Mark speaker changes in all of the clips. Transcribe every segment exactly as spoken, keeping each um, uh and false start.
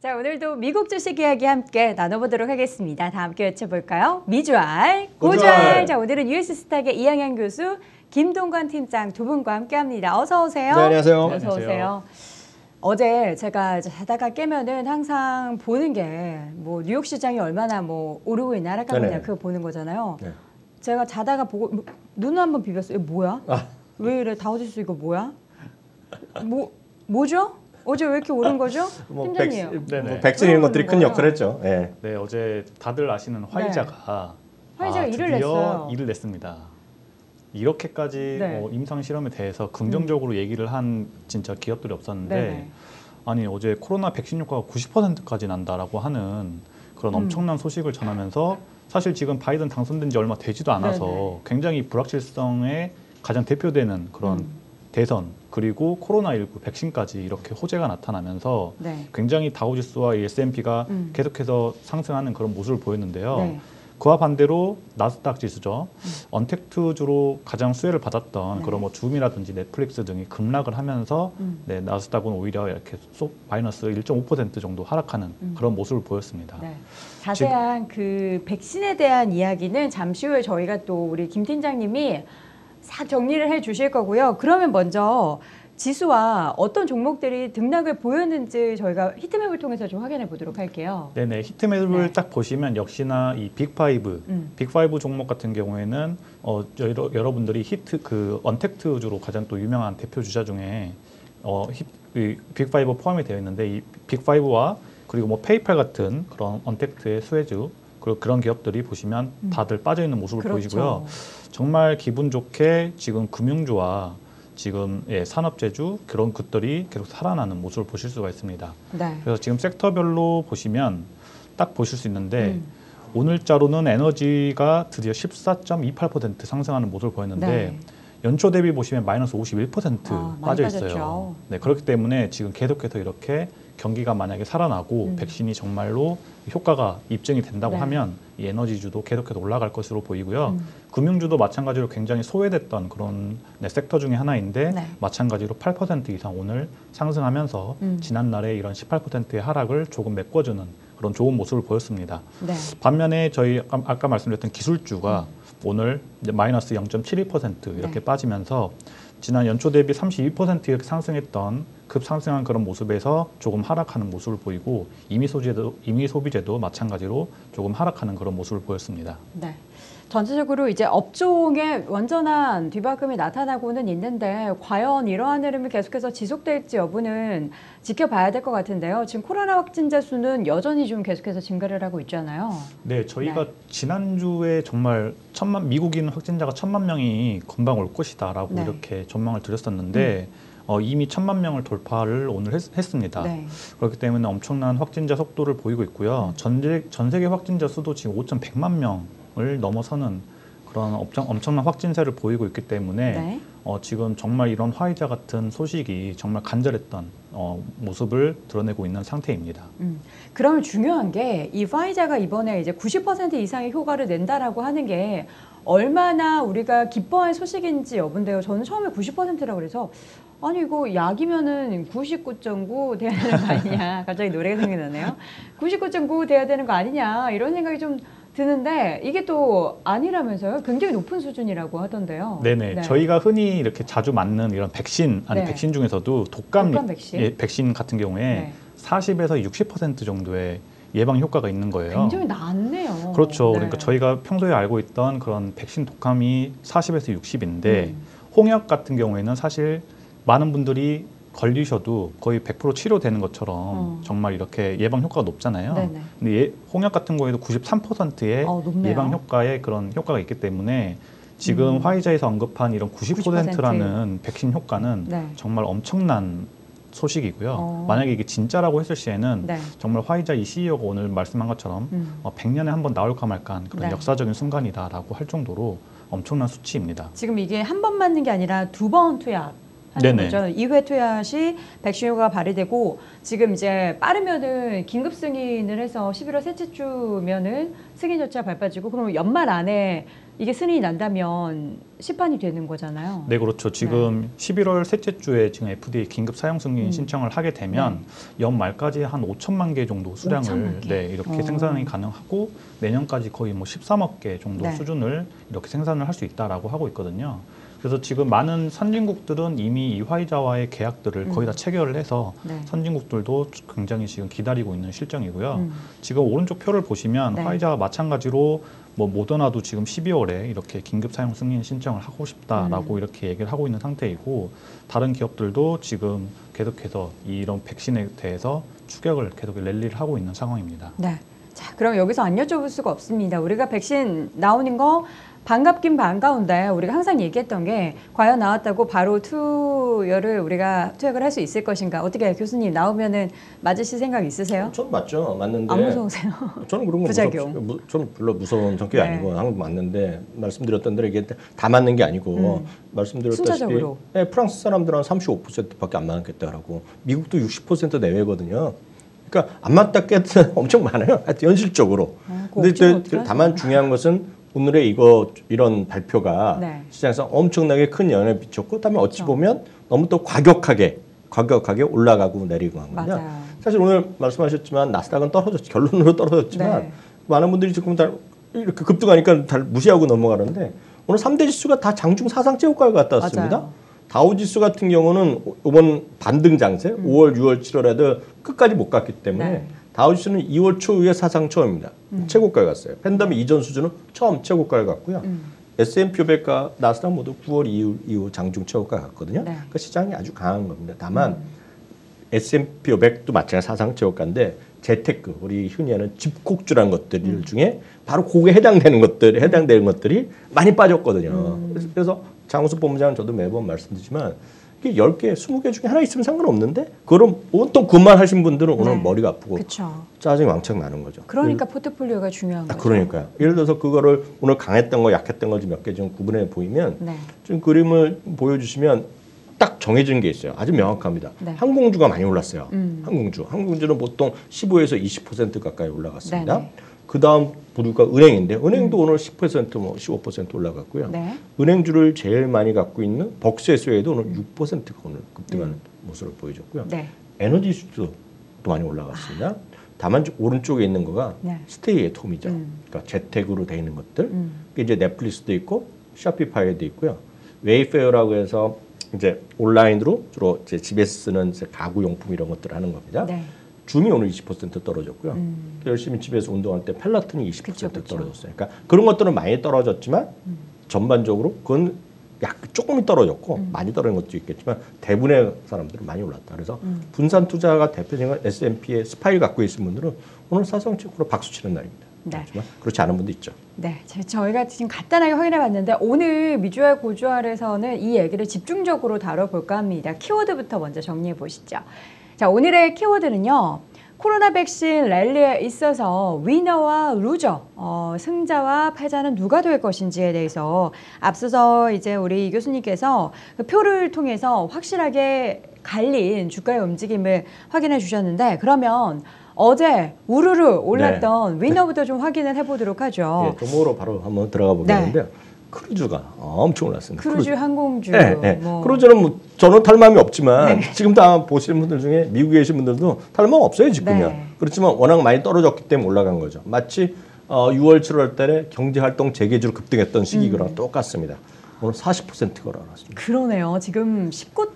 Speaker 1: 자, 오늘도 미국 주식 이야기 함께 나눠보도록 하겠습니다. 다 함께 외쳐볼까요? 미주알, 고주알.
Speaker 2: 고주알.
Speaker 1: 자, 오늘은 유에스스탁의 이항현 교수, 김동관 팀장 두 분과 함께합니다. 어서 오세요.
Speaker 2: 네, 안녕하세요.
Speaker 1: 어서
Speaker 3: 안녕하세요.
Speaker 1: 오세요. 어제 제가 자다가 깨면은 항상 보는 게 뭐 뉴욕 시장이 얼마나 뭐 오르고 있나 하락하고 있나 그거 보는 거잖아요.
Speaker 2: 네.
Speaker 1: 제가 자다가 보고 눈을 한번 비볐어요. 이거 뭐야?
Speaker 2: 아.
Speaker 1: 왜 이래? 다우지수 이거 뭐야? 뭐 뭐죠? 어제 왜 이렇게 오른 거죠?
Speaker 2: 뭐
Speaker 1: 팀장님.
Speaker 2: 백신,
Speaker 3: 네네.
Speaker 2: 뭐 백신 이런 것들이 큰
Speaker 1: 거예요.
Speaker 2: 역할을 했죠. 예.
Speaker 3: 네, 어제 다들 아시는 화이자가
Speaker 1: 화이자가
Speaker 3: 아,
Speaker 1: 일을
Speaker 3: 드디어
Speaker 1: 냈어요.
Speaker 3: 일을 냈습니다. 이렇게까지
Speaker 1: 네.
Speaker 3: 어, 임상 실험에 대해서 긍정적으로 얘기를 한 진짜 기업들이 없었는데
Speaker 1: 네네.
Speaker 3: 아니 어제 코로나 백신 효과가 구십 퍼센트까지 난다라고 하는 그런
Speaker 1: 음.
Speaker 3: 엄청난 소식을 전하면서 사실 지금 바이든 당선된 지 얼마 되지도 않아서
Speaker 1: 네네.
Speaker 3: 굉장히 불확실성에 가장 대표되는 그런
Speaker 1: 음.
Speaker 3: 대선 그리고 코로나십구 백신까지 이렇게 호재가 나타나면서
Speaker 1: 네.
Speaker 3: 굉장히 다우지수와 에스 앤 피가
Speaker 1: 음.
Speaker 3: 계속해서 상승하는 그런 모습을 보였는데요.
Speaker 1: 네.
Speaker 3: 그와 반대로 나스닥 지수죠. 음. 언택트주로 가장 수혜를 받았던
Speaker 1: 네.
Speaker 3: 그런 뭐 줌이라든지 넷플릭스 등이 급락을 하면서
Speaker 1: 음.
Speaker 3: 네, 나스닥은 오히려 이렇게 쏙 마이너스 일 점 오 퍼센트 정도 하락하는
Speaker 1: 음.
Speaker 3: 그런 모습을 보였습니다.
Speaker 1: 네. 자세한 그 백신에 대한 이야기는 잠시 후에 저희가 또 우리 김 팀장님이 싹 정리를 해 주실 거고요. 그러면 먼저 지수와 어떤 종목들이 등락을 보였는지 저희가 히트맵을 통해서 좀 확인해 보도록 할게요.
Speaker 3: 네네 히트맵을
Speaker 1: 네.
Speaker 3: 딱 보시면 역시나 이 빅파이브,
Speaker 1: 음.
Speaker 3: 빅파이브 종목 같은 경우에는 어, 여러, 여러분들이 히트 그 언택트주로 가장 또 유명한 대표 주자 중에 어, 히, 이 빅파이브 포함이 되어 있는데 이 빅파이브와 그리고 뭐 페이팔 같은 그런 언택트의 수혜주 그리고 그런 기업들이 보시면
Speaker 1: 음.
Speaker 3: 다들 빠져 있는 모습을
Speaker 1: 그렇죠.
Speaker 3: 보이시고요. 정말 기분 좋게 지금 금융주와 지금 예, 산업재주 그런 것들이 계속 살아나는 모습을 보실 수가 있습니다.
Speaker 1: 네.
Speaker 3: 그래서 지금 섹터별로 보시면 딱 보실 수 있는데
Speaker 1: 음.
Speaker 3: 오늘자로는 에너지가 드디어 십사 점 이팔 퍼센트 상승하는 모습을 보였는데
Speaker 1: 네.
Speaker 3: 연초 대비 보시면 마이너스 오십일 퍼센트
Speaker 1: 아, 많이
Speaker 3: 빠져 있어요.
Speaker 1: 빠졌죠.
Speaker 3: 네, 그렇기 때문에 지금 계속해서 이렇게 경기가 만약에 살아나고
Speaker 1: 음.
Speaker 3: 백신이 정말로 효과가 입증이 된다고
Speaker 1: 네.
Speaker 3: 하면 이 에너지주도 계속해서 올라갈 것으로 보이고요.
Speaker 1: 음.
Speaker 3: 금융주도 마찬가지로 굉장히 소외됐던 그런 네, 섹터 중에 하나인데
Speaker 1: 네.
Speaker 3: 마찬가지로 팔 퍼센트 이상 오늘 상승하면서
Speaker 1: 음.
Speaker 3: 지난날에 이런 십팔 퍼센트의 하락을 조금 메꿔주는 그런 좋은 모습을 보였습니다.
Speaker 1: 네.
Speaker 3: 반면에 저희 아까, 아까 말씀드렸던 기술주가 오늘 이제 마이너스 영 점 칠이 퍼센트 이렇게
Speaker 1: 네.
Speaker 3: 빠지면서 지난 연초 대비 삼십이 퍼센트 이렇게 상승했던 급상승한 그런 모습에서 조금 하락하는 모습을 보이고 이미 소비재도 이미 소비재도 마찬가지로 조금 하락하는 그런 모습을 보였습니다.
Speaker 1: 네. 전체적으로 이제 업종의 완전한 뒤바꿈이 나타나고는 있는데 과연 이러한 흐름이 계속해서 지속될지 여부는 지켜봐야 될 것 같은데요. 지금 코로나 확진자 수는 여전히 좀 계속해서 증가를 하고 있잖아요.
Speaker 3: 네, 저희가
Speaker 1: 네.
Speaker 3: 지난주에 정말 천만 미국인 확진자가 천만 명이 금방 올 것이다라고
Speaker 1: 네.
Speaker 3: 이렇게 전망을 드렸었는데 어, 이미 천만 명을 돌파를 오늘 했, 했습니다.
Speaker 1: 네.
Speaker 3: 그렇기 때문에 엄청난 확진자 속도를 보이고 있고요. 전, 전 세계 확진자 수도 지금 오천백만 명을 넘어서는 그런 엄청, 엄청난 확진세를 보이고 있기 때문에
Speaker 1: 네.
Speaker 3: 어, 지금 정말 이런 화이자 같은 소식이 정말 간절했던 어, 모습을 드러내고 있는 상태입니다.
Speaker 1: 음. 그러면 중요한 게 이 화이자가 이번에 이제 구십 퍼센트 이상의 효과를 낸다라고 하는 게 얼마나 우리가 기뻐할 소식인지 여부인데요. 저는 처음에 구십 퍼센트라고 그래서 아니 이거 약이면은 구십구 점 구 돼야 되는 거 아니냐. 갑자기 노래가 생각나네요. 구십구 점 구 돼야 되는 거 아니냐 이런 생각이 좀 드는데 이게 또 아니라면서요? 굉장히 높은 수준이라고 하던데요.
Speaker 3: 네네.
Speaker 1: 네.
Speaker 3: 저희가 흔히 이렇게 자주 맞는 이런 백신, 아니
Speaker 1: 네.
Speaker 3: 백신 중에서도 독감,
Speaker 1: 독감 백신?
Speaker 3: 예, 백신 같은 경우에
Speaker 1: 네.
Speaker 3: 사십에서 육십 퍼센트 정도의 예방 효과가 있는 거예요.
Speaker 1: 굉장히 낮네요.
Speaker 3: 그렇죠.
Speaker 1: 네.
Speaker 3: 그러니까 저희가 평소에 알고 있던 그런 백신 독감이 사십에서 육십인데
Speaker 1: 음.
Speaker 3: 홍역 같은 경우에는 사실 많은 분들이 걸리셔도 거의 백 퍼센트 치료되는 것처럼
Speaker 1: 어.
Speaker 3: 정말 이렇게 예방 효과가 높잖아요.
Speaker 1: 네네.
Speaker 3: 근데 예, 홍역 같은 경우에도 구십삼 퍼센트의
Speaker 1: 어, 높네요.
Speaker 3: 예방 효과에 그런 효과가 있기 때문에 지금
Speaker 1: 음.
Speaker 3: 화이자에서 언급한 이런 구십 퍼센트라는
Speaker 1: 구십 퍼센트.
Speaker 3: 백신 효과는
Speaker 1: 네.
Speaker 3: 정말 엄청난 소식이고요.
Speaker 1: 어.
Speaker 3: 만약에 이게 진짜라고 했을 시에는
Speaker 1: 네.
Speaker 3: 정말 화이자 이 씨이오가 오늘 말씀한 것처럼
Speaker 1: 음.
Speaker 3: 어, 백 년에 한 번 나올까 말까한 그런
Speaker 1: 네.
Speaker 3: 역사적인 순간이다라고 할 정도로 엄청난 수치입니다.
Speaker 1: 지금 이게 한 번 맞는 게 아니라 두 번 투약 하는
Speaker 3: 네네.
Speaker 1: 거죠. 이 회 투약 시 백신 효과가 발휘되고 지금 이제 빠르면은 긴급 승인을 해서 십일월 셋째 주면은 승인 절차 밟아지고 그러면 연말 안에 이게 승인이 난다면 시판이 되는 거잖아요.
Speaker 3: 네, 그렇죠. 지금 십일월 셋째 주에 지금 에프디에이 긴급 사용 승인
Speaker 1: 음.
Speaker 3: 신청을 하게 되면
Speaker 1: 네.
Speaker 3: 연말까지 한 오천만 개 정도 수량을
Speaker 1: 오천만 개.
Speaker 3: 네, 이렇게
Speaker 1: 어.
Speaker 3: 생산이 가능하고 내년까지 거의 뭐 십삼억 개 정도
Speaker 1: 네.
Speaker 3: 수준을 이렇게 생산을 할 수 있다라고 하고 있거든요. 그래서 지금 많은 선진국들은 이미 이 화이자와의 계약들을
Speaker 1: 음.
Speaker 3: 거의 다 체결을 해서
Speaker 1: 네.
Speaker 3: 선진국들도 굉장히 지금 기다리고 있는 실정이고요.
Speaker 1: 음.
Speaker 3: 지금 오른쪽 표를 보시면
Speaker 1: 네.
Speaker 3: 화이자와 마찬가지로 뭐 모더나도 지금 십이월에 이렇게 긴급 사용 승인 신청을 하고 싶다라고
Speaker 1: 음.
Speaker 3: 이렇게 얘기를 하고 있는 상태이고 다른 기업들도 지금 계속해서 이런 백신에 대해서 추격을 계속 랠리를 하고 있는 상황입니다.
Speaker 1: 네. 자, 그럼 여기서 안 여쭤볼 수가 없습니다. 우리가 백신 나오는 거 반갑긴 반가운데 우리가 항상 얘기했던 게 과연 나왔다고 바로 투여를 우리가 투약을 할 수 있을 것인가? 어떻게 교수님 나오면은 맞으실 생각 있으세요?
Speaker 2: 전 맞죠. 맞는데.
Speaker 1: 안 무서우세요?
Speaker 2: 저는 그런 거
Speaker 1: 부작용.
Speaker 2: 무섭, 무, 저는 별로 무서운 성격이
Speaker 1: 네.
Speaker 2: 아니고 한국 맞는데 말씀드렸던 대로 이게 다 맞는 게 아니고
Speaker 1: 음.
Speaker 2: 말씀드렸다시피
Speaker 1: 순차적으로.
Speaker 2: 네, 프랑스 사람들은 삼십오 퍼센트밖에 안 맞겠다라고 미국도 육십 퍼센트 내외거든요. 그러니까 안 맞다 깼는 엄청 많아요. 하여튼 현실적으로.
Speaker 1: 아, 그거
Speaker 2: 근데
Speaker 1: 억지로
Speaker 2: 또
Speaker 1: 어떻게 하죠?
Speaker 2: 다만 중요한 것은 오늘의 이거 이런 발표가
Speaker 1: 네.
Speaker 2: 시장에서 엄청나게 큰 영향을 미쳤고, 그다음에 어찌
Speaker 1: 그렇죠.
Speaker 2: 보면 너무 또 과격하게 과격하게 올라가고 내리고 한 거냐.
Speaker 1: 맞아요.
Speaker 2: 사실 오늘 말씀하셨지만 나스닥은 떨어졌 결론으로 떨어졌지만
Speaker 1: 네.
Speaker 2: 많은 분들이 지금 다 이렇게 급등하니까 다 무시하고 넘어가는데 오늘 삼 대 지수가 다 장중 사상체 효과를 갖다 왔습니다.
Speaker 1: 맞아요.
Speaker 2: 다우 지수 같은 경우는 이번 반등 장세
Speaker 1: 음.
Speaker 2: 오월, 유월, 칠월에도 끝까지 못 갔기 때문에
Speaker 1: 네.
Speaker 2: 다우 지수는 이월 초에 사상 처음입니다.
Speaker 1: 음.
Speaker 2: 최고가를 갔어요. 팬데믹 이전 수준은 처음 최고가를 갔고요.
Speaker 1: 음.
Speaker 2: 에스 앤 피 오백과 나스닥 모두 구월 이후, 이후 장중 최고가 갔거든요.
Speaker 1: 네.
Speaker 2: 그러니까 시장이 아주 강한 겁니다. 다만
Speaker 1: 음.
Speaker 2: 에스 앤 피 오백도 마찬가지 사상 최고가인데 재테크, 우리 흔히 하는 집콕주란 것들
Speaker 1: 음.
Speaker 2: 중에 바로 그거에 해당되는 것들, 해당되는 것들이 많이 빠졌거든요.
Speaker 1: 음.
Speaker 2: 그래서, 그래서 장우수 본부장은 저도 매번 말씀드리지만 이게 열 개, 스무 개 중에 하나 있으면 상관없는데 그럼 온통 그만 하신 분들은 오늘
Speaker 1: 네.
Speaker 2: 머리가 아프고
Speaker 1: 그렇죠.
Speaker 2: 짜증이 왕창 나는 거죠.
Speaker 1: 그러니까 포트폴리오가 중요한
Speaker 2: 아,
Speaker 1: 거죠.
Speaker 2: 그러니까요. 예를 들어서 그거를 오늘 강했던 거, 약했던 거 몇 개 좀 구분해 보이면
Speaker 1: 네.
Speaker 2: 좀 그림을 보여주시면 딱 정해진 게 있어요. 아주 명확합니다.
Speaker 1: 네.
Speaker 2: 항공주가 많이 올랐어요.
Speaker 1: 음.
Speaker 2: 항공주. 항공주는 보통 십오에서 이십 퍼센트 가까이 올라갔습니다.
Speaker 1: 네네.
Speaker 2: 그 다음 부류가 은행인데 은행도 오늘 십 퍼센트 뭐 십오 퍼센트 올라갔고요.
Speaker 1: 네.
Speaker 2: 은행주를 제일 많이 갖고 있는 벅스에스웨이도 오늘 육 퍼센트가 오늘 급등하는 모습을 보여줬고요.
Speaker 1: 네.
Speaker 2: 에너지주도 또 많이 올라갔습니다. 다만 오른쪽에 있는 거가
Speaker 1: 네.
Speaker 2: 스테이 앳 홈이죠.
Speaker 1: 음.
Speaker 2: 그러니까 재택으로 돼 있는 것들.
Speaker 1: 음.
Speaker 2: 이게 이제 넷플릭스도 있고 샤피파이도 있고요. 웨이페어라고 해서 이제 온라인으로 주로 이제 집에서 쓰는 이제 가구 용품 이런 것들을 하는 겁니다.
Speaker 1: 네.
Speaker 2: 줌이 오늘 이십 퍼센트 떨어졌고요.
Speaker 1: 음.
Speaker 2: 열심히 집에서 운동할 때 펠라톤이 이십 퍼센트
Speaker 1: 그쵸, 그쵸.
Speaker 2: 떨어졌어요. 그러니까 그런 것들은 많이 떨어졌지만
Speaker 1: 음.
Speaker 2: 전반적으로 그건 약 조금이 떨어졌고
Speaker 1: 음.
Speaker 2: 많이 떨어진 것도 있겠지만 대부분의 사람들은 많이 올랐다. 그래서
Speaker 1: 음.
Speaker 2: 분산 투자가 대표적인 에스 앤 피의 스파이를 갖고 있는 분들은 오늘 사성적으로 박수 치는 날입니다.
Speaker 1: 네.
Speaker 2: 그렇지만 그렇지 않은 분도 있죠.
Speaker 1: 네, 제- 저희가 지금 간단하게 확인해 봤는데 오늘 미주알 고주알에서는 이 얘기를 집중적으로 다뤄볼까 합니다. 키워드부터 먼저 정리해 보시죠. 자, 오늘의 키워드는요. 코로나 백신 랠리에 있어서 위너와 루저, 어, 승자와 패자는 누가 될 것인지에 대해서 앞서서 이제 우리 이 교수님께서 그 표를 통해서 확실하게 갈린 주가의 움직임을 확인해 주셨는데 그러면 어제 우르르 올랐던
Speaker 2: 네.
Speaker 1: 위너부터 좀 확인을 해보도록 하죠.
Speaker 2: 예, 종목으로 바로 한번 들어가 보겠는데요. 크루즈가 엄청 올랐습니다.
Speaker 1: 크루즈, 항공주.
Speaker 2: 네, 네.
Speaker 1: 뭐.
Speaker 2: 크루즈는 뭐 저는 탈마음이 없지만
Speaker 1: 네.
Speaker 2: 지금 다 보시는 분들 중에 미국에 계신 분들도 탈마음 없어요 지금요.
Speaker 1: 네.
Speaker 2: 그렇지만 워낙 많이 떨어졌기 때문에 올라간 거죠. 마치 어, 유월, 칠월 달에 경제활동 재개주로 급등했던 시기랑
Speaker 1: 음.
Speaker 2: 똑같습니다. 오늘 사십 퍼센트가 올라갔습니다.
Speaker 1: 그러네요. 지금 십구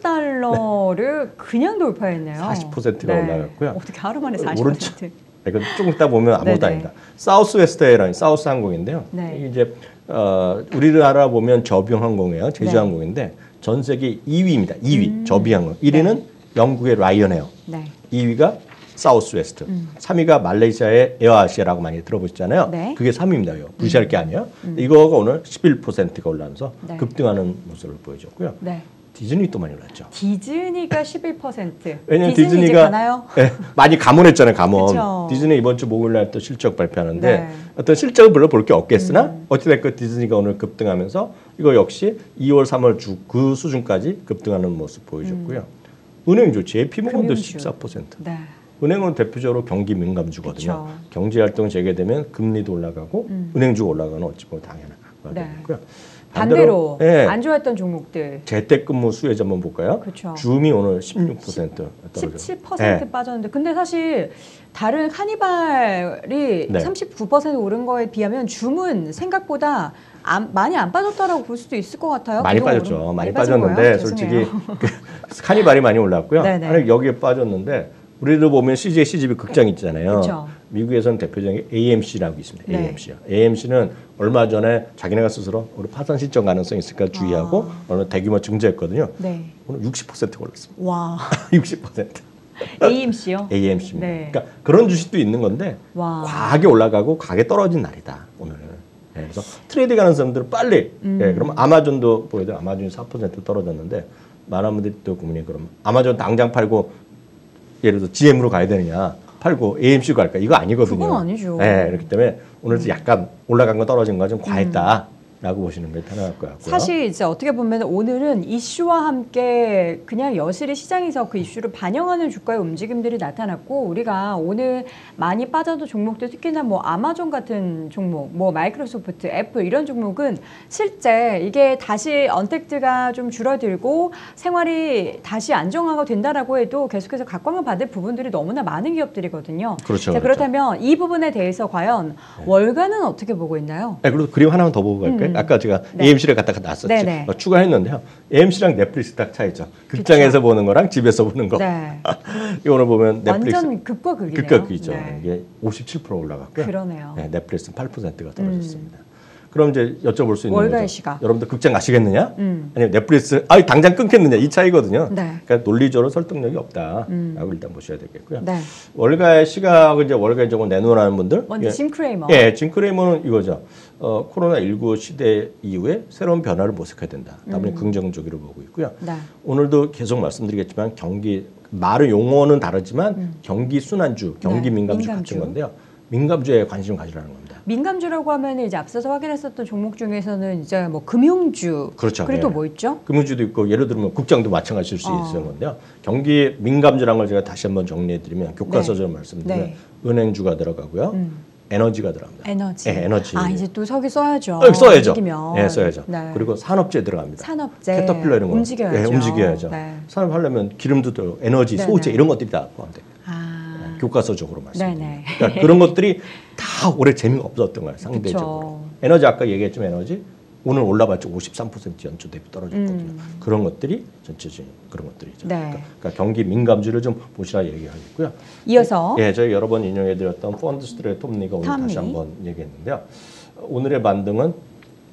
Speaker 1: 달러를 그냥 돌파했네요.
Speaker 2: 사십 퍼센트가 올라갔고요.
Speaker 1: 어떻게 하루 만에 사십
Speaker 2: 오른쪽
Speaker 1: 퍼센트.
Speaker 2: 이건 조금 있다 보면 아무것도
Speaker 1: 네네.
Speaker 2: 아닙니다. 사우스웨스트 에어라인, 사우스 항공인데요.
Speaker 1: 네.
Speaker 2: 이게 이제 어, 우리나라 보면 저비용 항공이에요. 제주
Speaker 1: 네.
Speaker 2: 항공인데 전 세계 이 위입니다. 이 위
Speaker 1: 음.
Speaker 2: 저비 항공. 일 위는 영국의 라이언에어.
Speaker 1: 네.
Speaker 2: 이 위가 사우스웨스트.
Speaker 1: 음.
Speaker 2: 삼 위가 말레이시아의 에어아시아라고 많이 들어보셨잖아요.
Speaker 1: 네.
Speaker 2: 그게 삼 위입니다. 이거. 무시할 게 아니에요. 이거가 오늘 십일 퍼센트가 올라면서
Speaker 1: 네.
Speaker 2: 급등하는 모습을 보여줬고요.
Speaker 1: 네.
Speaker 2: 디즈니 또 많이 올랐죠.
Speaker 1: 디즈니가 십일 퍼센트.
Speaker 2: 왜냐면
Speaker 1: 디즈니 이제
Speaker 2: 디즈니가
Speaker 1: 가나요?
Speaker 2: 네, 많이 감원했잖아요. 감원.
Speaker 1: 그쵸.
Speaker 2: 디즈니 이번 주 목요일 날 또 실적 발표하는데
Speaker 1: 네.
Speaker 2: 어떤 실적을 별로 볼 게 없겠으나
Speaker 1: 음.
Speaker 2: 어찌됐건 디즈니가 오늘 급등하면서 이거 역시 이월, 삼월 주 그 수준까지 급등하는 모습 보여줬고요. 은행주 제이피모건도
Speaker 1: 음. 금융주.
Speaker 2: 십사 퍼센트.
Speaker 1: 네.
Speaker 2: 은행은 대표적으로 경기 민감주거든요.
Speaker 1: 그쵸.
Speaker 2: 경제 활동 재개되면 금리도 올라가고
Speaker 1: 음.
Speaker 2: 은행주가 올라가는 어찌 보면 당연한 포인트가
Speaker 1: 네.
Speaker 2: 되고요.
Speaker 1: 반대로,
Speaker 2: 예,
Speaker 1: 안 좋아했던 종목들
Speaker 2: 재택근무 수혜자 한번 볼까요?
Speaker 1: 그렇죠.
Speaker 2: 줌이 오늘 십육 퍼센트 떨어져.
Speaker 1: 십칠 퍼센트
Speaker 2: 네.
Speaker 1: 빠졌는데 근데 사실 다른 카니발이
Speaker 2: 네.
Speaker 1: 삼십구 퍼센트 오른 거에 비하면 줌은 생각보다 안, 많이 안 빠졌다라고 볼 수도 있을 것 같아요.
Speaker 2: 많이
Speaker 1: 그동안
Speaker 2: 빠졌죠.
Speaker 1: 오른-
Speaker 2: 많이
Speaker 1: 빠진
Speaker 2: 빠졌는데
Speaker 1: 거예요?
Speaker 2: 솔직히
Speaker 1: 죄송해요.
Speaker 2: 그 카니발이 많이 올랐고요.
Speaker 1: 네네.
Speaker 2: 아니, 여기에 빠졌는데 우리도 보면 씨제이, 씨지비 극장 있잖아요.
Speaker 1: 그쵸.
Speaker 2: 미국에서는 대표적인 에이엠씨라고 있습니다.
Speaker 1: 네.
Speaker 2: 에이엠씨요. 에이엠씨는 얼마 전에 자기네가 스스로 우리 파산 신청 가능성이 있으니까 주의하고
Speaker 1: 아.
Speaker 2: 오늘 대규모 증제했거든요.
Speaker 1: 네.
Speaker 2: 오늘 육십 퍼센트 올랐습니다.
Speaker 1: 와.
Speaker 2: 육십 퍼센트.
Speaker 1: 에이엠씨요?
Speaker 2: 에이엠씨입니다.
Speaker 1: 네.
Speaker 2: 그러니까 그런 주식도 있는 건데
Speaker 1: 와.
Speaker 2: 과하게 올라가고 과하게 떨어진 날이다 오늘은. 네, 그래서 트레이드 가는 사람들은 빨리.
Speaker 1: 음.
Speaker 2: 예, 그럼 아마존도 보여도 아마존이 사 퍼센트 떨어졌는데 많은 분들이 또 고민이 그럼 아마존 당장 팔고 예를 들어 지엠으로 가야 되느냐 팔고 에이엠씨로 갈까 이거 아니거든요.
Speaker 1: 그건 아니죠.
Speaker 2: 네, 그렇기 때문에 오늘 약간 올라간 거 떨어진 거 좀 과했다. 라고 보시는 게 편할 것 같고요.
Speaker 1: 사실 이제 어떻게 보면 오늘은 이슈와 함께 그냥 여실히 시장에서 그 이슈를 반영하는 주가의 움직임들이 나타났고 우리가 오늘 많이 빠져도 종목들 특히나 뭐 아마존 같은 종목, 뭐 마이크로소프트, 애플 이런 종목은 실제 이게 다시 언택트가 좀 줄어들고 생활이 다시 안정화가 된다라고 해도 계속해서 각광을 받을 부분들이 너무나 많은 기업들이거든요.
Speaker 2: 그렇죠.
Speaker 1: 자,
Speaker 2: 그렇죠.
Speaker 1: 그렇다면 이 부분에 대해서 과연 월가는 어떻게 보고 있나요?
Speaker 2: 네, 그리고 그리고 하나만 더 보고 갈까요?
Speaker 1: 음.
Speaker 2: 아까 제가
Speaker 1: 네.
Speaker 2: 에이엠씨를 갖다가 놨었지.
Speaker 1: 네네.
Speaker 2: 어, 추가했는데요. 에이엠씨랑 넷플릭스 딱 차이죠. 극장에서 보는 거랑 집에서 보는 거.
Speaker 1: 네.
Speaker 2: 이 오늘 보면 넷플릭스
Speaker 1: 완전 극과 극이네요.
Speaker 2: 극과 극이죠.
Speaker 1: 네.
Speaker 2: 이게 오십칠 퍼센트 올라갔고요.
Speaker 1: 그러네요.
Speaker 2: 네, 넷플릭스는 팔 퍼센트가 떨어졌습니다. 그럼 이제 여쭤볼 수 있는
Speaker 1: 월가의
Speaker 2: 거죠.
Speaker 1: 시각.
Speaker 2: 여러분들 극장 가시겠느냐?
Speaker 1: 음.
Speaker 2: 아니면 넷플릭스 아 당장 끊겠느냐 이 차이거든요.
Speaker 1: 네.
Speaker 2: 그러니까 논리적으로 설득력이 없다라고
Speaker 1: 음.
Speaker 2: 일단 보셔야 되겠고요.
Speaker 1: 네.
Speaker 2: 월가의 시각을 이제 월가의 적을 내놓으라는 분들.
Speaker 1: 먼저
Speaker 2: 예.
Speaker 1: 짐 크레이머.
Speaker 2: 예, 짐 크레이머는 이거죠. 어, 코로나십구 시대 이후에 새로운 변화를 모색해야 된다. 다분히 긍정적으로 보고 있고요.
Speaker 1: 네.
Speaker 2: 오늘도 계속 말씀드리겠지만 경기 말의 용어는 다르지만 경기 순환주, 경기
Speaker 1: 네,
Speaker 2: 민감주
Speaker 1: 민감주.
Speaker 2: 같은 건데요. 민감주에 관심을 가지라는 겁니다.
Speaker 1: 민감주라고 하면 이제 앞서서 확인했었던 종목 중에서는 이제 뭐 금융주.
Speaker 2: 그렇죠.
Speaker 1: 그리고
Speaker 2: 예.
Speaker 1: 또 뭐 있죠?
Speaker 2: 금융주도 있고 예를 들면 국장도 마찬가지일 수
Speaker 1: 어.
Speaker 2: 있는 건데요. 경기 민감주라는 걸 제가 다시 한번 정리해드리면 교과서적으로 말씀드리면
Speaker 1: 네.
Speaker 2: 은행주가 들어가고요.
Speaker 1: 음.
Speaker 2: 에너지가 들어갑니다.
Speaker 1: 에너지.
Speaker 2: 예, 에너지.
Speaker 1: 아 이제 또 서기 써야죠.
Speaker 2: 어, 써야죠.
Speaker 1: 움직이면.
Speaker 2: 예, 써야죠.
Speaker 1: 네.
Speaker 2: 그리고 산업재 들어갑니다.
Speaker 1: 산업재.
Speaker 2: 캐터필러 이런 거.
Speaker 1: 움직여야죠.
Speaker 2: 예, 움직여야죠.
Speaker 1: 네.
Speaker 2: 산업하려면 기름도 들어, 에너지,
Speaker 1: 네네.
Speaker 2: 소재 이런 것들이 다 포함돼요.
Speaker 1: 아.
Speaker 2: 교과서적으로 말씀드립니다.
Speaker 1: 네네.
Speaker 2: 그러니까 그런 것들이 다 올해 재미가 없었던 거예요. 상대적으로.
Speaker 1: 그쵸.
Speaker 2: 에너지 아까 얘기했지만 에너지 오늘 올라봤죠. 오십삼 퍼센트 연초 대비 떨어졌거든요.
Speaker 1: 음.
Speaker 2: 그런 것들이 전체적인 그런 것들이죠.
Speaker 1: 네.
Speaker 2: 그러니까, 그러니까 경기 민감주를 좀 보시라 얘기하겠고요.
Speaker 1: 이어서
Speaker 2: 예, 저희 여러 번 인용해드렸던 펀드스트레의 톱니가 오늘
Speaker 1: 톱니.
Speaker 2: 다시 한번 얘기했는데요. 오늘의 반등은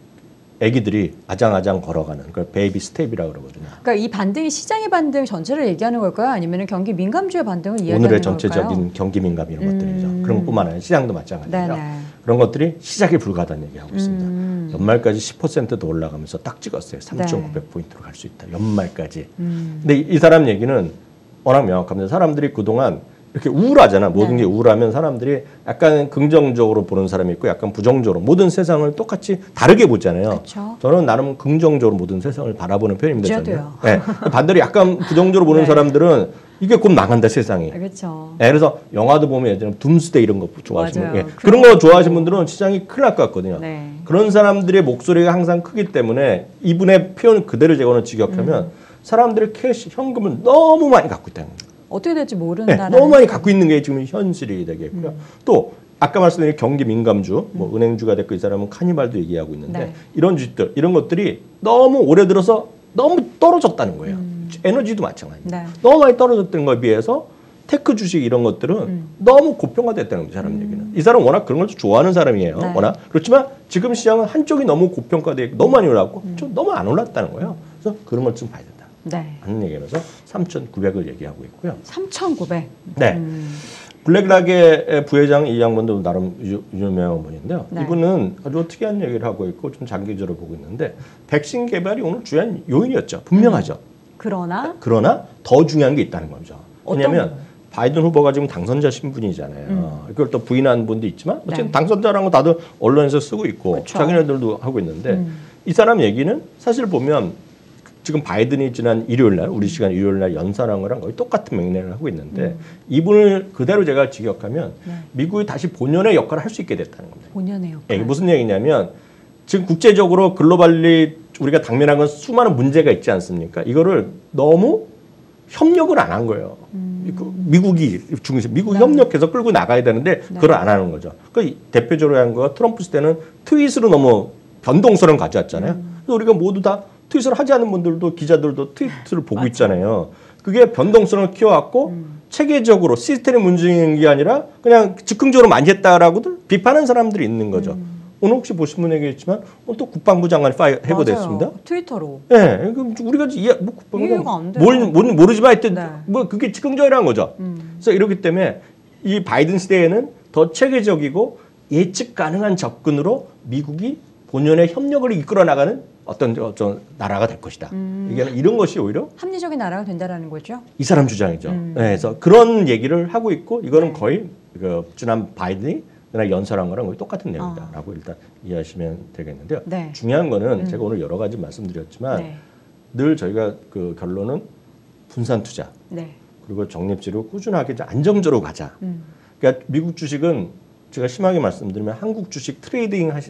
Speaker 2: 아기들이 아장아장 걸어가는 그 베이비 스텝이라고 그러거든요.
Speaker 1: 그러니까 이 반등이 시장의 반등 전체를 얘기하는 걸까요? 아니면 경기 민감주의 반등을 이야기하는
Speaker 2: 오늘의
Speaker 1: 걸까요?
Speaker 2: 전체적인 경기 민감 이런
Speaker 1: 음.
Speaker 2: 것들이죠. 그런 것뿐만 아니라 시장도 마찬가지예요.
Speaker 1: 네네.
Speaker 2: 그런 것들이 시작이 불가하다는 얘기하고 있습니다.
Speaker 1: 음.
Speaker 2: 연말까지 십 퍼센트 더 올라가면서 딱 찍었어요. 삼천구백 포인트로 갈 수 있다. 연말까지.
Speaker 1: 음.
Speaker 2: 근데 이, 이 사람 얘기는 워낙 명확합니다. 사람들이 그동안 이렇게 우울하잖아. 모든
Speaker 1: 네.
Speaker 2: 게 우울하면 사람들이 약간 긍정적으로 보는 사람이 있고 약간 부정적으로 모든 세상을 똑같이 다르게 보잖아요.
Speaker 1: 그쵸.
Speaker 2: 저는 나름 긍정적으로 모든 세상을 바라보는 편입니다.
Speaker 1: 저도요.
Speaker 2: 저는. 네. 반대로 약간 부정적으로 보는
Speaker 1: 네.
Speaker 2: 사람들은 이게 곧 망한다 세상이.
Speaker 1: 그렇죠.
Speaker 2: 네, 그래서 영화도 보면 예전에 둠스데이 이런 거 좋아하시는
Speaker 1: 맞아요.
Speaker 2: 분, 예. 그런 거 좋아하시는 분들은 시장이 큰일 날 것 같거든요.
Speaker 1: 네.
Speaker 2: 그런 사람들의 목소리가 항상 크기 때문에 이분의 표현 그대로 제거는 직역하면
Speaker 1: 음.
Speaker 2: 사람들의 캐시 현금을 너무 많이 갖고 있다는 거예요.
Speaker 1: 어떻게 될지
Speaker 2: 네,
Speaker 1: 모른다는.
Speaker 2: 너무 많이 갖고 있는 게 지금 현실이 되겠고요.
Speaker 1: 음.
Speaker 2: 또 아까 말씀드린 경기 민감주, 뭐 은행주가 됐고 이 사람은 카니발도 얘기하고 있는데
Speaker 1: 네.
Speaker 2: 이런 주식들 이런 것들이 너무 오래 들어서 너무 떨어졌다는 거예요.
Speaker 1: 음.
Speaker 2: 에너지도 마찬가지입니다.
Speaker 1: 네.
Speaker 2: 너무 많이 떨어졌다는 거에 비해서 테크 주식 이런 것들은
Speaker 1: 음.
Speaker 2: 너무 고평가됐다는 거죠. 사람 얘기는. 이 사람은 워낙 그런 걸 좋아하는 사람이에요.
Speaker 1: 네.
Speaker 2: 워낙. 그렇지만 지금 시장은 한쪽이 너무 고평가돼 있고 너무 많이 올랐고
Speaker 1: 음.
Speaker 2: 좀 너무 안 올랐다는 거예요. 그래서 그런 걸 좀 봐야 된다.
Speaker 1: 네.
Speaker 2: 하는 얘기라서 삼천구백을 얘기하고 있고요.
Speaker 1: 삼천구백.
Speaker 2: 네.
Speaker 1: 음.
Speaker 2: 블랙락의 부회장 이 양반도 나름 유, 유명한 분인데요.
Speaker 1: 네.
Speaker 2: 이분은 아주 특이한 얘기를 하고 있고 좀 장기적으로 보고 있는데 백신 개발이 오늘 중요한 요인이었죠. 분명하죠.
Speaker 1: 그러나
Speaker 2: 그러나 더 중요한 게 있다는 거죠.
Speaker 1: 어떤
Speaker 2: 왜냐하면
Speaker 1: 거?
Speaker 2: 바이든 후보가 지금 당선자 신분이잖아요.
Speaker 1: 음.
Speaker 2: 이걸 또 부인하는 분도 있지만 어쨌든
Speaker 1: 네.
Speaker 2: 당선자라는 거 다들 언론에서 쓰고 있고
Speaker 1: 그렇죠.
Speaker 2: 자기네들도 하고 있는데
Speaker 1: 음.
Speaker 2: 이 사람 얘기는 사실 보면 지금 바이든이 지난 일요일 날 우리 시간 일요일 날 연설한 거랑 거의 똑같은 맥락을 하고 있는데
Speaker 1: 음.
Speaker 2: 이분을 그대로 제가 직역하면
Speaker 1: 네.
Speaker 2: 미국이 다시 본연의 역할을 할 수 있게 됐다는 겁니다.
Speaker 1: 본연의 역할.
Speaker 2: 예, 이게 무슨 얘기냐면 지금 국제적으로 글로벌리 우리가 당면한 건 수많은 문제가 있지 않습니까? 이거를 너무 협력을 안 한 거예요. 음. 미국이 중심, 미국이 네. 협력해서 끌고 나가야 되는데 네. 그걸 안 하는 거죠. 그 대표적으로 한 거가 트럼프 시대는 트윗으로 너무 변동성을 가져왔잖아요. 음. 그래서 우리가 모두 다 트윗을 하지 않는 분들도 기자들도 트윗을 보고 맞아요. 있잖아요. 그게 변동성을 키워왔고 음. 체계적으로 시스템의 문제인 게 아니라 그냥 즉흥적으로 많이 했다라고들 비판하는 사람들이 있는 거죠. 음. 오늘 혹시 보신 분 얘기했지만 또 국방부 장관이 파이 해고됐습니다.
Speaker 1: 트위터로.
Speaker 2: 예, 네, 그럼 우리가 이해 뭐
Speaker 1: 이해가 안 돼요.
Speaker 2: 뭘, 뭘 모르지만 하여튼
Speaker 1: 네.
Speaker 2: 뭐 그게 즉흥적이라는 거죠. 음. 그래서 이렇기 때문에 이 바이든 시대에는 더 체계적이고 예측 가능한 접근으로 미국이 본연의 협력을 이끌어 나가는 어떤 어떤 나라가 될 것이다. 음. 이게 이런 것이 오히려
Speaker 1: 합리적인 나라가 된다라는 거죠.
Speaker 2: 이 사람 주장이죠. 음. 네, 그래서 그런 얘기를 하고 있고 이거는 네. 거의 그 지난 바이든이 그냥 연설한 거랑 거의 똑같은 내용이다라고 어. 일단 이해하시면 되겠는데요. 네. 중요한 거는 음. 제가 오늘 여러 가지 말씀드렸지만 네. 늘 저희가 그 결론은 분산 투자 네. 그리고 적립지로 꾸준하게 안정적으로 가자. 음. 그러니까 미국 주식은 제가 심하게 말씀드리면 한국 주식 트레이딩 하시,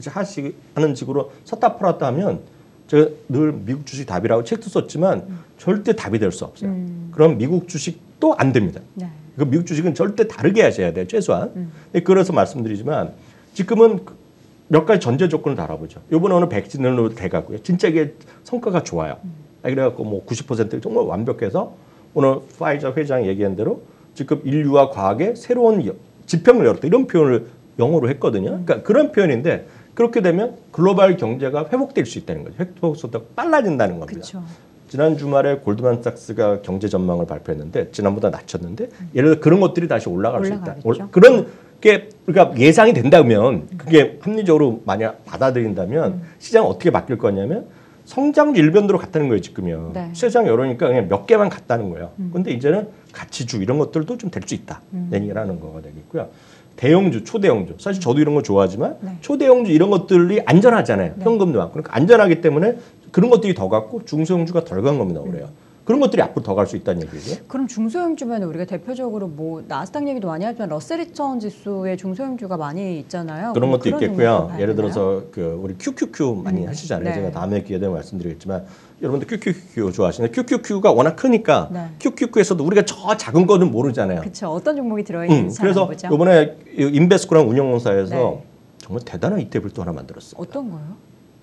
Speaker 2: 하시 하는 식으로 섰다 팔았다 하면 제가 늘 미국 주식 답이라고 책도 썼지만 음. 절대 답이 될 수 없어요. 음. 그럼 미국 주식도 안 됩니다. 네. 그 미국 주식은 절대 다르게 하셔야 돼요. 최소한. 음. 그래서 말씀드리지만 지금은 몇 가지 전제 조건을 달아보죠. 이번에 오늘 백신으로 돼가고요. 진짜 이게 성과가 좋아요. 음. 그래갖고 뭐 구십 퍼센트 정말 완벽해서 오늘 파이저 회장이 얘기한 대로 지금 인류와 과학의 새로운 지평을 열었다. 이런 표현을 영어로 했거든요. 그러니까 그런 표현인데 그렇게 되면 글로벌 경제가 회복될 수 있다는 거죠. 회복 속도가 빨라진다는 겁니다. 그쵸. 지난 주말에 골드만삭스가 경제 전망을 발표했는데 지난보다 낮췄는데 음. 예를 들어 그런 것들이 다시 올라갈 올라가겠죠. 수 있다. 그런 게 그러니까 예상이 된다면 그게 합리적으로 만약 받아들인다면 음. 시장은 어떻게 바뀔 거냐면 성장 일변도로 갔다는 거예요 지금요. 네. 세상 여러니까 그냥 몇 개만 갔다는 거예요. 음. 근데 이제는 가치주 이런 것들도 좀 될 수 있다. 음. 얘기라는 거가 되겠고요. 대형주, 초대형주. 사실 저도 이런 거 좋아하지만 네. 초대형주 이런 것들이 안전하잖아요. 네. 현금도 많고. 그러니까 안전하기 때문에 그런 것들이 더 갔고 중소형주가 덜 간 겁니다. 그래요. 음. 그런 것들이 앞으로 더 갈 수 있다는 얘기죠.
Speaker 1: 그럼 중소형주면 우리가 대표적으로 뭐 나스닥 얘기도 많이 하지만 러셀 이천 지수의 중소형주가 많이 있잖아요.
Speaker 2: 그런 것도 있겠고요. 예를 들어서 그 우리 큐큐큐 많이 음. 하시잖아요. 네. 제가 다음에 기회 되면 말씀드리겠지만 여러분들 큐큐큐 좋아하시는데 큐큐큐가 워낙 크니까 네. 큐큐큐에서도 우리가 저 작은 거는 모르잖아요.
Speaker 1: 그렇죠. 어떤 종목이 들어있는지 잘
Speaker 2: 그래서
Speaker 1: 보죠.
Speaker 2: 이번에 인베스코랑 운영공사에서 네. 정말 대단한 이티에프를 또 하나 만들었어요.
Speaker 1: 어떤 거요?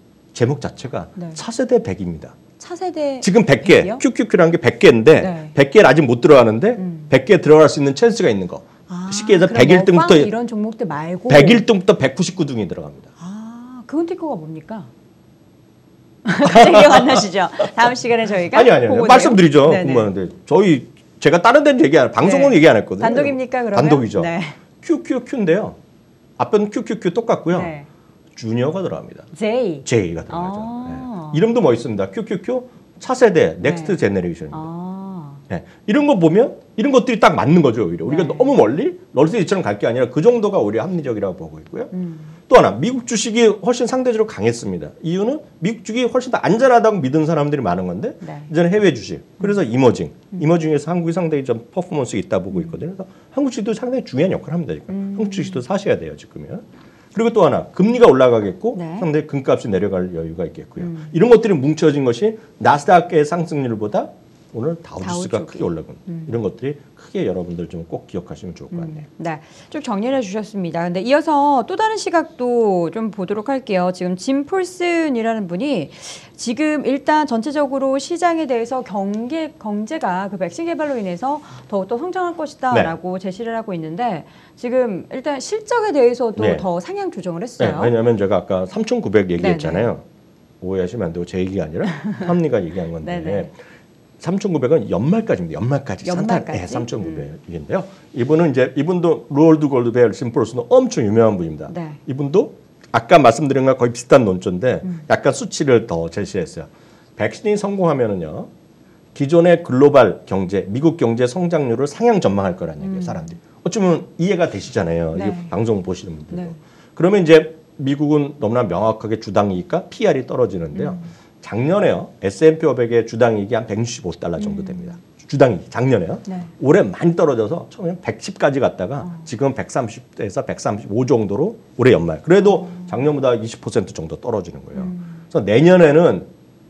Speaker 2: 제목 자체가 네. 차세대 백입니다.
Speaker 1: 차세대
Speaker 2: 지금 백 개, 백이요? 큐큐큐라는 게 백 개인데 네. 백 개는 아직 못 들어가는데 음. 백 개 들어갈 수 있는 찬스가 있는 거.
Speaker 1: 아,
Speaker 2: 쉽게 해서 백일 등부터
Speaker 1: 이런 종목들 말고
Speaker 2: 백일 등부터 백구십구 등이 들어갑니다.
Speaker 1: 아, 그건 티커가 뭡니까? 갑자기 기억 안 나시죠? 다음 시간에 저희가
Speaker 2: 아니 아니요. 말씀드리죠. 궁금한데 저희 제가 다른 데는 얘기 안 방송은 네. 얘기 안 했거든요.
Speaker 1: 단독입니까 그러면?
Speaker 2: 단독이죠.
Speaker 1: 네.
Speaker 2: 큐큐큐인데요. 앞은 큐큐큐 똑같고요. 네. 주니어가 들어갑니다.
Speaker 1: J.
Speaker 2: J가 들어가죠. 아. 네. 이름도 멋있습니다. 큐큐큐 차세대 넥스트 네. 제너레이션입니다.
Speaker 1: 아.
Speaker 2: 네. 이런 거 보면 이런 것들이 딱 맞는 거죠. 오히려 우리가
Speaker 1: 네.
Speaker 2: 너무 멀리 널스이처럼 갈 게 아니라 그 정도가 오히려 합리적이라고 보고 있고요. 음. 또 하나 미국 주식이 훨씬 상대적으로 강했습니다. 이유는 미국 주식이 훨씬 더 안전하다고 믿은 사람들이 많은 건데 네. 이제는 해외 주식. 그래서 음. 이머징. 음. 이머징에서 한국이 상당히 좀 퍼포먼스가 있다 보고 있거든요. 그래서 한국 주식도 상당히 중요한 역할을 합니다. 지금. 음. 한국 주식도 사셔야 돼요. 지금요. 그리고 또 하나 금리가 올라가겠고 네. 상당히 금값이 내려갈 여유가 있겠고요. 음. 이런 것들이 뭉쳐진 것이 나스닥의 상승률보다 오늘 다우지수가 크게 올라간 음. 이런 것들이 크게 여러분들 좀 꼭 기억하시면 좋을 것 같네요.
Speaker 1: 음. 네, 좀 정리를 해주셨습니다. 근데 이어서 또 다른 시각도 좀 보도록 할게요. 지금 짐 폴슨이라는 분이 지금 일단 전체적으로 시장에 대해서 경계, 경제가 그 백신 개발로 인해서 더욱더 성장할 것이다라고 네. 제시를 하고 있는데 지금 일단 실적에 대해서도 네. 더 상향 조정을 했어요.
Speaker 2: 네, 왜냐하면 제가 아까 삼천구백 얘기했잖아요. 네네. 오해하시면 안 되고 제 얘기가 아니라 합리가 얘기한 건데 삼천구백은 연말까지입니다. 연말까지.
Speaker 1: 연말까지.
Speaker 2: 네, 삼천구백인데요. 음. 이분은 이제 이분도 로얼드 골드벨 심플스는 엄청 유명한 분입니다.
Speaker 1: 네.
Speaker 2: 이분도 아까 말씀드린 거랑 거의 비슷한 논조인데 음. 약간 수치를 더 제시했어요. 백신이 성공하면은요. 기존의 글로벌 경제, 미국 경제 성장률을 상향 전망할 거라는 얘기예요. 음. 사람들이. 어쩌면 이해가 되시잖아요.
Speaker 1: 네.
Speaker 2: 이 방송 보시는 분들도.
Speaker 1: 네.
Speaker 2: 그러면 이제 미국은 너무나 명확하게 주당이익과 피이알이 떨어지는데요. 음. 작년에요. 에스 앤 피 오백의 주당이익이 한 백육십오 달러 정도 됩니다. 주당이 작년에요.
Speaker 1: 네.
Speaker 2: 올해 많이 떨어져서 처음에 백십까지 갔다가
Speaker 1: 어.
Speaker 2: 지금 백삼십에서 백삼십오 정도로 올해 연말. 그래도
Speaker 1: 어.
Speaker 2: 작년보다 이십 퍼센트 정도 떨어지는 거예요.
Speaker 1: 음.
Speaker 2: 그래서 내년에는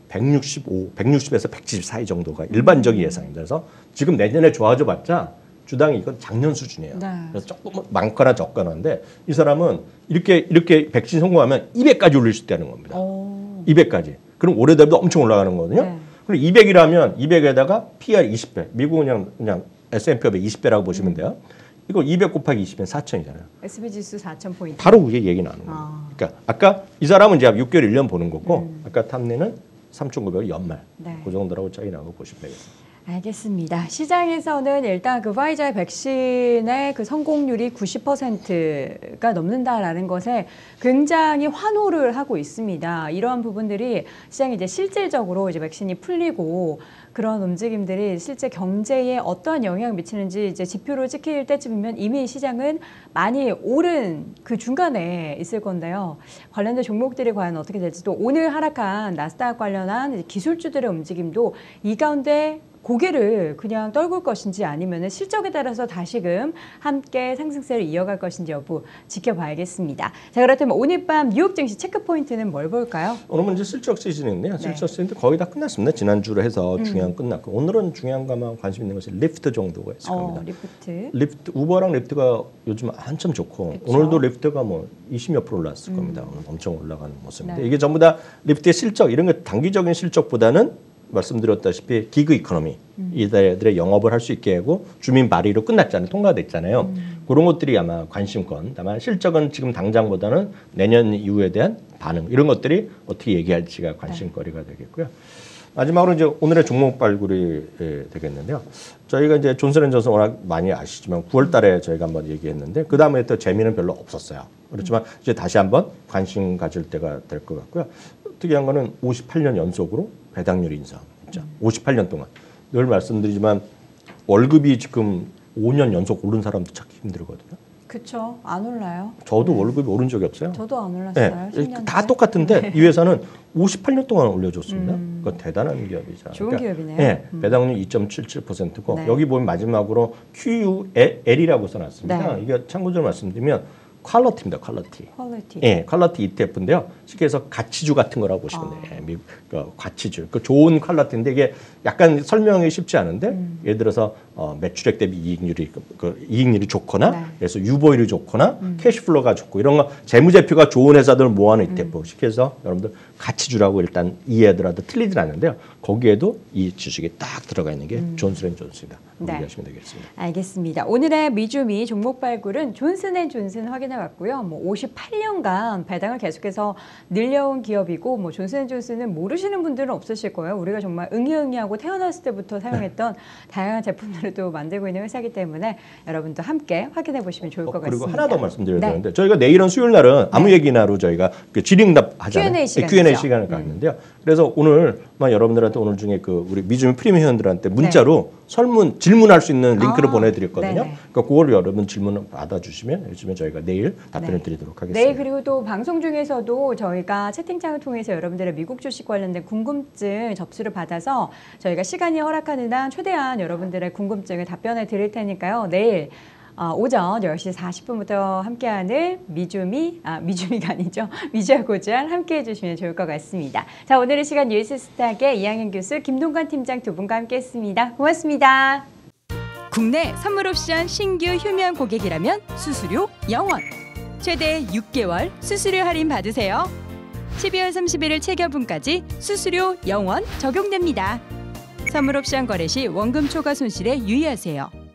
Speaker 2: 백육십오, 백육십에서 백칠십 사이 정도가 일반적인 예상입니다. 그래서 지금 내년에 좋아져 봤자 주당이 이건 작년 수준이에요.
Speaker 1: 네.
Speaker 2: 그래서 조금 많거나 적거나인데 이 사람은 이렇게 이렇게 백신 성공하면 이백까지 올릴 수 있다는 겁니다.
Speaker 1: 오.
Speaker 2: 이백까지. 그럼 올해 대비도 엄청 올라가는 거거든요.
Speaker 1: 네.
Speaker 2: 그럼 이백이라면 이백에다가 피알 이십 배. 미국은 그냥 그냥 에스 앤 피 오백 이십 배라고 보시면 돼요. 이거 이백 곱하기 이십이면 사천이잖아요.
Speaker 1: 에스비 지수 사천 포인트.
Speaker 2: 바로 그게 얘기 나오는 거예요.
Speaker 1: 아.
Speaker 2: 그러니까 아까 이 사람은 이제 육 개월 일 년 보는 거고
Speaker 1: 음.
Speaker 2: 아까 탐내는 삼천구백 연말.
Speaker 1: 네.
Speaker 2: 그 정도라고 차이 나고 보시면 되겠습니다.
Speaker 1: 알겠습니다. 시장에서는 일단 그 화이자의 백신의 그 성공률이 구십 퍼센트가 넘는다라는 것에 굉장히 환호를 하고 있습니다. 이러한 부분들이 시장이 이제 실질적으로 이제 백신이 풀리고 그런 움직임들이 실제 경제에 어떠한 영향을 미치는지 이제 지표로 찍힐 때쯤이면 이미 시장은 많이 오른 그 중간에 있을 건데요. 관련된 종목들이 과연 어떻게 될지 또 오늘 하락한 나스닥 관련한 기술주들의 움직임도 이 가운데 고개를 그냥 떨굴 것인지 아니면 실적에 따라서 다시금 함께 상승세를 이어갈 것인지 여부 지켜봐야겠습니다. 자, 그렇다면 오늘 밤 뉴욕 증시 체크 포인트는 뭘 볼까요?
Speaker 2: 오늘은 이제 실적 시즌인데요.
Speaker 1: 네.
Speaker 2: 실적 시즌도 거의 다 끝났습니다. 지난주로 해서
Speaker 1: 음.
Speaker 2: 중요한 끝났고 오늘은 중요한 것만 관심 있는 것이 리프트 정도가 있을
Speaker 1: 어,
Speaker 2: 겁니다.
Speaker 1: 리프트.
Speaker 2: 리프트 우버랑 리프트가 요즘 한참 좋고
Speaker 1: 그쵸.
Speaker 2: 오늘도 리프트가 뭐 이십몇 프로 올랐을
Speaker 1: 음.
Speaker 2: 겁니다. 오늘 엄청 올라가는 모습인데
Speaker 1: 네.
Speaker 2: 이게 전부 다 리프트의 실적 이런 거 단기적인 실적보다는 말씀드렸다시피 기그 이코노미
Speaker 1: 음.
Speaker 2: 이들의 영업을 할 수 있게 하고 주민 발의로 끝났잖아요. 통과됐잖아요.
Speaker 1: 음.
Speaker 2: 그런 것들이 아마 관심권. 다만 실적은 지금 당장보다는 내년 이후에 대한 반응 이런 것들이 어떻게 얘기할지가 관심거리가 되겠고요. 마지막으로 이제 오늘의 종목 발굴이 예, 되겠는데요. 저희가 이제 존슨앤존슨 워낙 많이 아시지만 구월 달에 저희가 한번 얘기했는데 그 다음에 또 재미는 별로 없었어요. 그렇지만 이제 다시 한번 관심 가질 때가 될 것 같고요. 특이한 거는 오십팔 년 연속으로 배당률 인상했죠. 오십팔 년 동안. 늘 말씀드리지만 월급이 지금 오 년 연속 오른 사람도 찾기 힘들거든요.
Speaker 1: 그쵸. 안 올라요.
Speaker 2: 저도 월급이 오른 적이 없어요.
Speaker 1: 저도 안 올랐어요.
Speaker 2: 네,
Speaker 1: 십 년째.
Speaker 2: 다 똑같은데
Speaker 1: 네.
Speaker 2: 이 회사는 오십팔 년 동안 올려줬습니다.
Speaker 1: 음.
Speaker 2: 그건 대단한 기업이죠.
Speaker 1: 좋은 기업이네요.
Speaker 2: 네,
Speaker 1: 음.
Speaker 2: 배당률 이 점 칠칠 퍼센트고
Speaker 1: 네.
Speaker 2: 여기 보면 마지막으로 큐 유 엘이라고 써놨습니다.
Speaker 1: 네.
Speaker 2: 이게 참고적으로 말씀드리면 퀄러티입니다. 퀄러티.
Speaker 1: 퀄리티.
Speaker 2: 예, 퀄러티 이티에프인데요. 쉽게 해서 가치주 같은 거라고 보시면
Speaker 1: 아.
Speaker 2: 돼요. 미국 그 가치주. 그 좋은 퀄러티인데 이게 약간 설명이 쉽지 않은데
Speaker 1: 음.
Speaker 2: 예를 들어서 어, 매출액 대비 이익률이 그, 그 이익률이 좋거나
Speaker 1: 네.
Speaker 2: 그래서 유보율이 좋거나
Speaker 1: 음.
Speaker 2: 캐시플로가 좋고 이런 거 재무제표가 좋은 회사들 모아놓은 이티에프. 쉽게 해서 여러분들 가치주라고 일단 이해하더라도 틀리진 않는데요. 거기에도 이 주식이 딱 들어가 있는 게 존슨앤존슨이다.
Speaker 1: 네.
Speaker 2: 이해하시면 되겠습니다.
Speaker 1: 알겠습니다. 오늘의 미주미 종목 발굴은 존슨앤존슨 확인해봤고요. 뭐 오십팔 년간 배당을 계속해서 늘려온 기업이고 뭐 존슨앤존슨은 모르시는 분들은 없으실 거예요. 우리가 정말 응이응이하고 태어났을 때부터 사용했던 다양한 제품들을 또 만들고 있는 회사이기 때문에 여러분도 함께 확인해 보시면 좋을 것
Speaker 2: 어, 그리고
Speaker 1: 같습니다.
Speaker 2: 하나 더 말씀드려야
Speaker 1: 네.
Speaker 2: 되는데 저희가 내일은 수요일 날은 아무 얘기나로 저희가 그 질의응답 하잖아요.
Speaker 1: 큐 앤 에이 시간이죠.
Speaker 2: 큐 앤 에이 시간을 갖는데요. 그래서 오늘만 여러분들한테 오늘 중에 그 우리 미주미 프리미엄 회원들한테 문자로 네. 설문 질문할 수 있는 링크를
Speaker 1: 아,
Speaker 2: 보내드렸거든요.
Speaker 1: 네네.
Speaker 2: 그러니까 그걸 여러분 질문을 받아주시면 요즘에 저희가 내일 답변을
Speaker 1: 네.
Speaker 2: 드리도록 하겠습니다.
Speaker 1: 네, 그리고 또 방송 중에서도 저희가 채팅창을 통해서 여러분들의 미국 주식 관련된 궁금증 접수를 받아서 저희가 시간이 허락하는 한 최대한 여러분들의 궁금증을 답변해 드릴 테니까요. 내일 어, 오전 열 시 사십 분부터 함께하는 미주미, 아 미주미가 아니죠. 미주와 고주알 함께해 주시면 좋을 것 같습니다. 자, 오늘의 시간 뉴스스탁의 이항현 교수, 김동관 팀장 두 분과 함께했습니다. 고맙습니다. 국내 선물옵션 신규 휴면 고객이라면 수수료 영 원. 최대 육 개월 수수료 할인 받으세요. 십이월 삼십일일 체결분까지 수수료 영 원 적용됩니다. 선물옵션 거래 시 원금 초과 손실에 유의하세요.